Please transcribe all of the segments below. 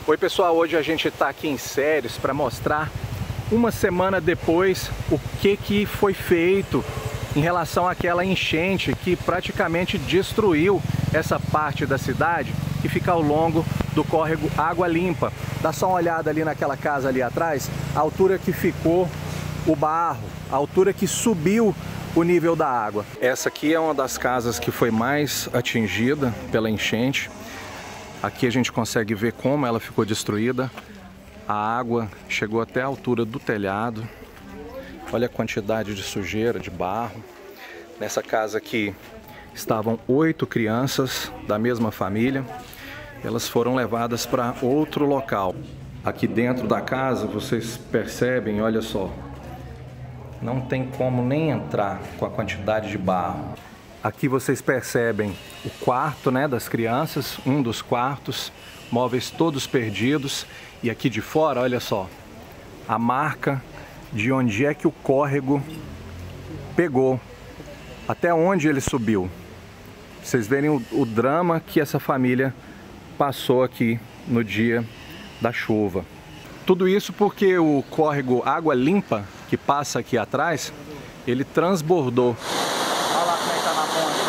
Oi pessoal, hoje a gente está aqui em Ceres para mostrar uma semana depois o que foi feito em relação àquela enchente que praticamente destruiu essa parte da cidade que fica ao longo do córrego Água Limpa. Dá só uma olhada ali naquela casa ali atrás, a altura que ficou o barro, a altura que subiu o nível da água. Essa aqui é uma das casas que foi mais atingida pela enchente. Aqui a gente consegue ver como ela ficou destruída. A água chegou até a altura do telhado. Olha a quantidade de sujeira, de barro. Nessa casa aqui estavam 8 crianças da mesma família. Elas foram levadas para outro local. Aqui dentro da casa vocês percebem, olha só, não tem como nem entrar com a quantidade de barro. Aqui vocês percebem o quarto, né, das crianças, um dos quartos, móveis todos perdidos. E aqui de fora, olha só, a marca de onde é que o córrego pegou, até onde ele subiu. Vocês verem o drama que essa família passou aqui no dia da chuva. Tudo isso porque o córrego Água Limpa, que passa aqui atrás, ele transbordou. Olha lá como é que tá na ponte.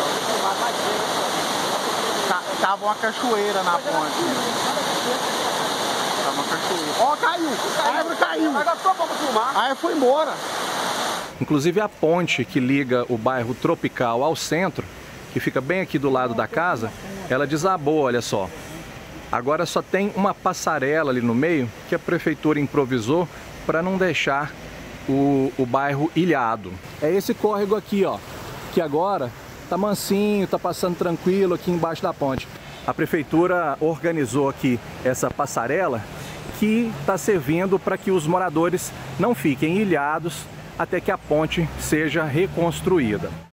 Tava uma cachoeira na ponte. Tava uma cachoeira. Ó, caiu. A árvore caiu. Aí foi embora. Inclusive a ponte que liga o bairro Tropical ao centro, que fica bem aqui do lado da casa, ela desabou, olha só. Agora só tem uma passarela ali no meio que a prefeitura improvisou para não deixar o bairro ilhado. É esse córrego aqui, ó, que agora tá mansinho, tá passando tranquilo aqui embaixo da ponte. A prefeitura organizou aqui essa passarela que está servindo para que os moradores não fiquem ilhados até que a ponte seja reconstruída.